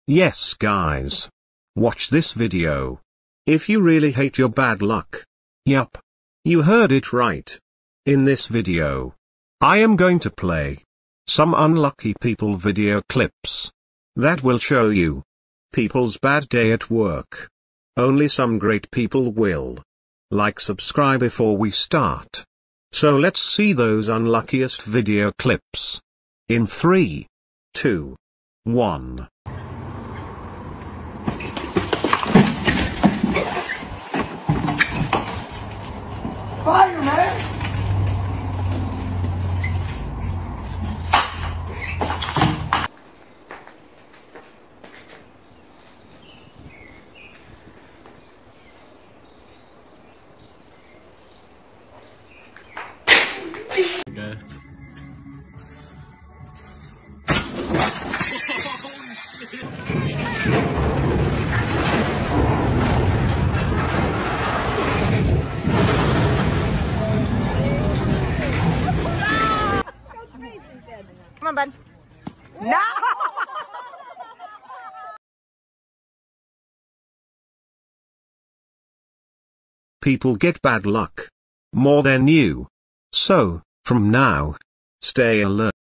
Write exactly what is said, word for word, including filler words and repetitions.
Yes guys. Watch this video. If you really hate your bad luck. Yup. You heard it right. In this video, I am going to play some unlucky people video clips that will show you people's bad day at work. Only some great people will. Like, subscribe before we start. So let's see those unluckiest video clips. In three, two, one. Fire, man! Okay. Come on, bud. No! People get bad luck more than you. So, from now, stay alert.